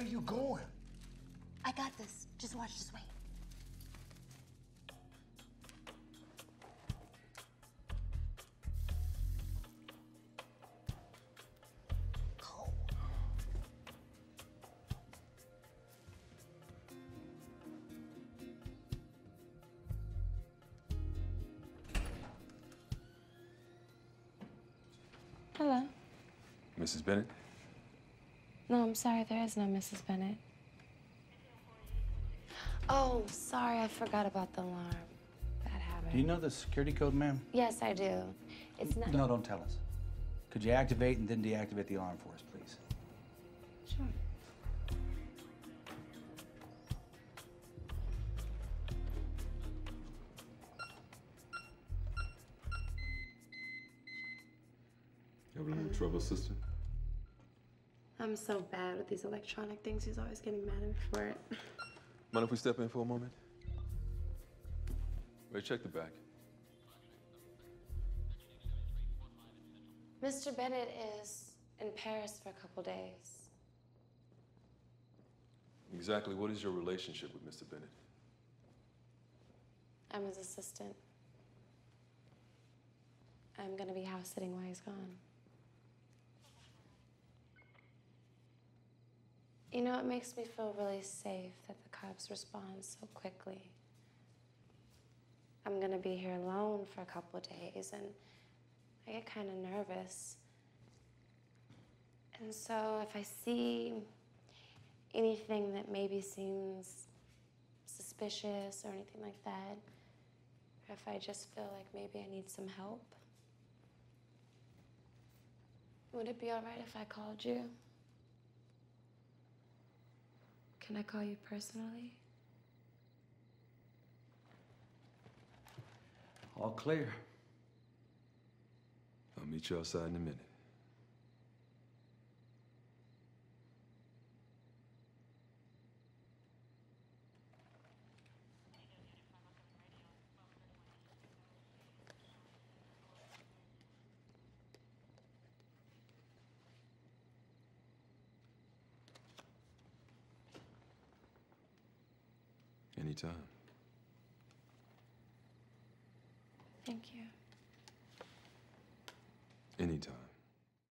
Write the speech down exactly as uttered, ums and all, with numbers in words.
you going? I got this. Just watch, just wait. Oh. Hello. Missus Bennett? No, I'm sorry, there is no Missus Bennett. Oh, sorry, I forgot about the alarm. Bad habit. Do you know the security code, ma'am? Yes, I do. It's not... No, don't tell us. Could you activate and then deactivate the alarm for us, please? Sure. Having a little trouble, sister? I'm so bad with these electronic things. He's always getting mad at me for it. Mind if we step in for a moment? Ray, check the back. Mister Bennett is in Paris for a couple days. Exactly what is your relationship with Mister Bennett? I'm his assistant. I'm gonna be house sitting while he's gone. You know, it makes me feel really safe that the cops respond so quickly. I'm gonna be here alone for a couple of days, and I get kind of nervous. And so if I see anything that maybe seems suspicious or anything like that, or if I just feel like maybe I need some help, would it be all right if I called you? Can I call you personally? All clear. I'll meet you outside in a minute. Anytime. Thank you. Anytime.